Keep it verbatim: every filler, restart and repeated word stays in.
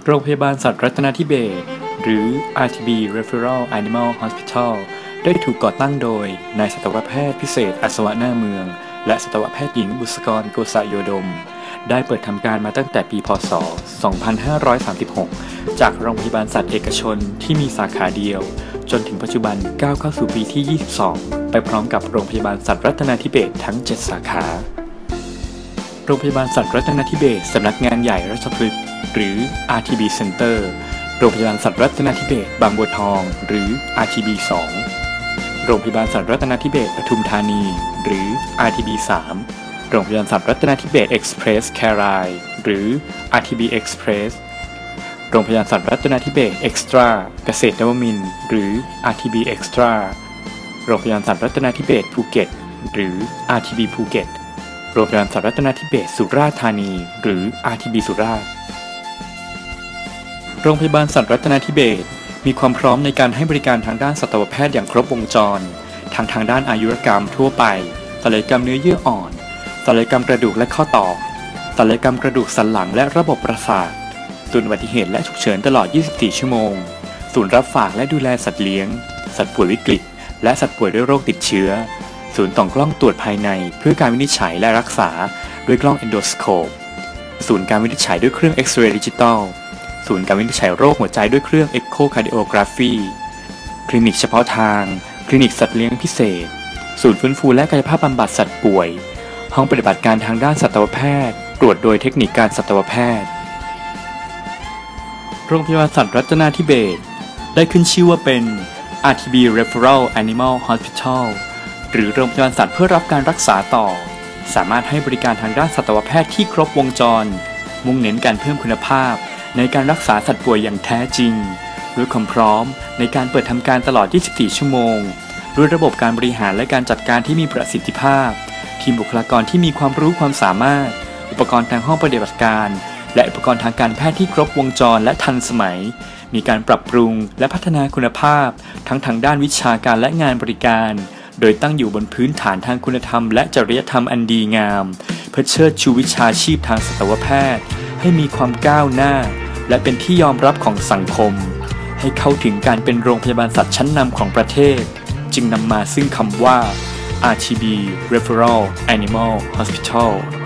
โรงพยาบาลสัตว์รัตนทิเบศรหรือ อาร์ ที บี Referral Animal Hospital ได้ถูกก่อตั้งโดยนายสัตวแพทย์พิเศษอัศวะหน้าเมืองและสัตวแพทย์หญิงบุษกรโกษโยดมได้เปิดทำการมาตั้งแต่ปีพ.ศ. สองพันห้าร้อยสามสิบหก จากโรงพยาบาลสัตว์เอกชนที่มีสาขาเดียวจนถึงปัจจุบันก้าวเข้าสู่ปีที่ ยี่สิบสอง ไปพร้อมกับโรงพยาบาลสัตว์รัตนทิเบศรทั้ง เจ็ด สาขาโรงพยาบาลสัตว์รัตนทิเบศรสำนักงานใหญ่ราชพฤกษ์หรือ อาร์ ที บี Center โรงพยาบาลสัตว์รัตนทิเบศรบางบัวทองหรือ อาร์ ที บี สอง โรงพยาบาลสัตว์รัตนทิเบศรปทุมธานีหรือ อาร์ ที บี สาม โรงพยาบาลสัตว์รัตนทิเบศรเอ็กซ์เพรสแครายหรือ อาร์ ที บี Express โรงพยาบาลสัตว์รัตนทิเบศรเอ็กซ์ตร้าเกษตรนวมินทร์หรือ อาร์ ที บี Extra โรงพยาบาลสัตว์รัตนทิเบศรภูเก็ตหรือ อาร์ ที บี ภูเก็ตโรงพยาบาลสัตว์รัตนทิเบศรสุราษฎร์ธานีหรือ อาร์ ที บี สุราษฎร์โรงพยาบาลสัตว์รัตนทิเบศรมีความพร้อมในการให้บริการทางด้านสัตวแพทย์อย่างครบวงจรทั้งทางด้านอายุรกรรมทั่วไปศัลยกรรมเนื้อเยื่ออ่อนศัลยกรรมกระดูกและข้อต่อศัลยกรรมกระดูกสันหลังและระบบประสาทศูนย์อุบัติเหตุและฉุกเฉินตลอด ยี่สิบสี่ ชั่วโมงศูนย์รับฝากและดูแลสัตว์เลี้ยงสัตว์ป่วยวิกฤตและสัตว์ป่วยด้วยโรคติดเชื้อศูนย์ต่อกล้องตรวจภายในเพื่อการวินิจฉัยและรักษาด้วยกล้องเอนโดสโคปศูนย์การวินิจฉัยด้วยเครื่องเอ็กซเรย์ดิจิตอลศูนย์การวินิจฉัยโรคหัวใจด้วยเครื่องเอ็กโคคาร์ดิโอกราฟีคลินิกเฉพาะทางคลินิกสัตว์เลี้ยงพิเศษศูนย์ฟื้นฟูและกายภาพบำบัดสัตว์ป่วยห้องปฏิบัติการทางด้านสัตวแพทย์ตรวจโดยเทคนิคการสัตวแพทย์โรงพยาบาลสัตว์รัตนทิเบศรได้ขึ้นชื่อว่าเป็น อาร์ ที บี Referral Animal Hospital หรือโรงพยาบาลสัตว์เพื่อรับการรักษาต่อสามารถให้บริการทางด้านสัตวแพทย์ที่ครบวงจรมุ่งเน้นการเพิ่มคุณภาพในการรักษาสัตว์ป่วยอย่างแท้จริงด้วยความพร้อมในการเปิดทำการตลอด ยี่สิบสี่ ชั่วโมงด้วยระบบการบริหารและการจัดการที่มีประสิทธิภาพทีมบุคลากรที่มีความรู้ความสามารถอุปกรณ์ทางห้องปฏิบัติการและอุปกรณ์ทางการแพทย์ที่ครบวงจรและทันสมัยมีการปรับปรุงและพัฒนาคุณภาพทั้งทางด้านวิชาการและงานบริการโดยตั้งอยู่บนพื้นฐานทางคุณธรรมและจริยธรรมอันดีงามเพื่อเชิดชูวิชาชีพทางสัตวแพทย์ให้มีความก้าวหน้าและเป็นที่ยอมรับของสังคมให้เข้าถึงการเป็นโรงพยาบาลสัตว์ชั้นนำของประเทศจึงนำมาซึ่งคำว่า อาร์ ที บี Referral Animal Hospital